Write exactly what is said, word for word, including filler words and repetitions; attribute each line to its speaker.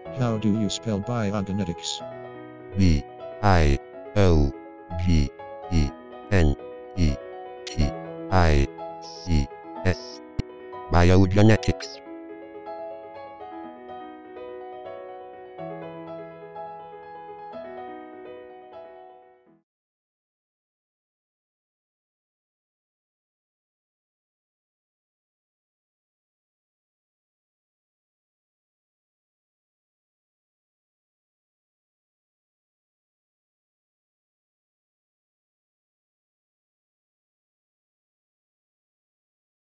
Speaker 1: How do you spell biogenetics?
Speaker 2: B I O G E N E T I C S. Biogenetics.